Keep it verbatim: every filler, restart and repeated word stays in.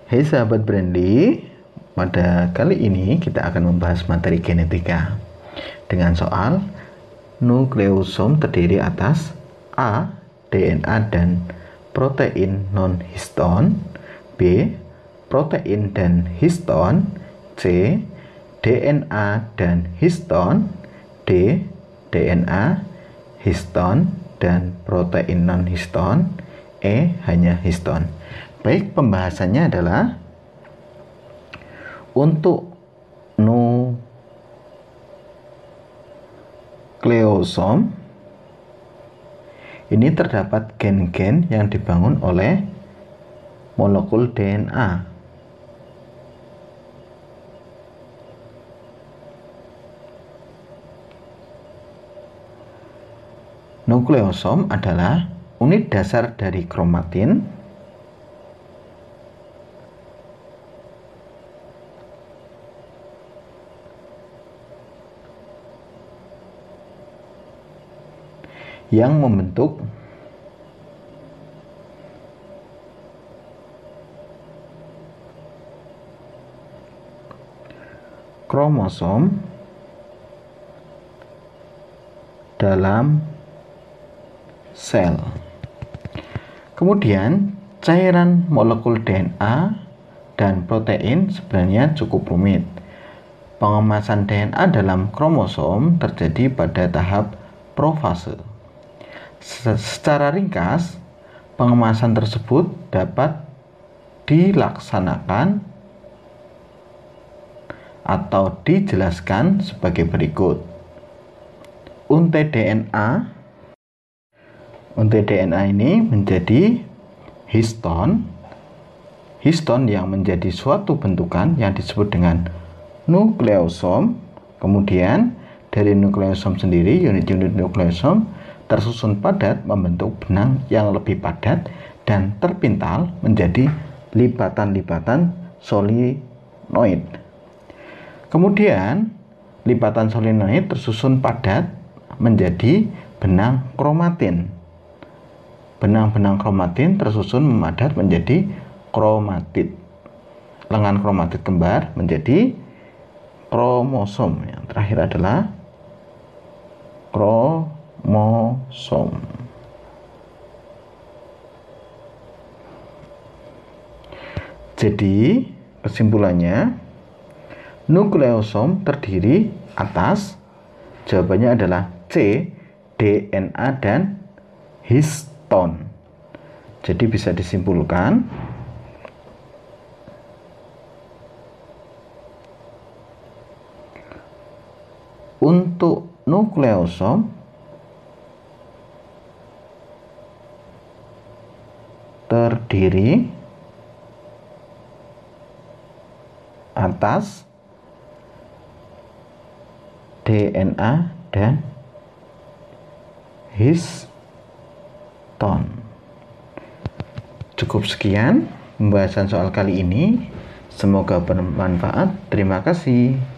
Hai sahabat Brandy, pada kali ini kita akan membahas materi genetika dengan soal nukleosom terdiri atas A. D N A dan protein non-histon, B. Protein dan histon, C. D N A dan histon, D. D N A, histon, dan protein non-histon, E. Hanya histon. Baik, pembahasannya adalah untuk nukleosom ini terdapat gen-gen yang dibangun oleh molekul D N A. Nukleosom adalah unit dasar dari kromatin yang membentuk kromosom dalam sel. Kemudian cairan molekul D N A dan protein sebenarnya cukup rumit. Pengemasan D N A dalam kromosom terjadi pada tahap profase. Secara ringkas, pengemasan tersebut dapat dilaksanakan atau dijelaskan sebagai berikut. Untai D N A Untai D N A ini menjadi histon. Histon yang menjadi suatu bentukan yang disebut dengan nukleosom. Kemudian dari nukleosom sendiri, unit-unit nukleosom tersusun padat membentuk benang yang lebih padat dan terpintal menjadi lipatan-lipatan solenoid. Kemudian lipatan solenoid tersusun padat menjadi benang kromatin. Benang-benang kromatin tersusun memadat menjadi kromatid. Lengan kromatid kembar menjadi kromosom. Yang terakhir adalah kromosom. Jadi kesimpulannya, nukleosom terdiri atas, jawabannya adalah C, D N A dan histon. Jadi bisa disimpulkan untuk nukleosom terdiri atas D N A dan histon. Cukup sekian pembahasan soal kali ini. Semoga bermanfaat. Terima kasih.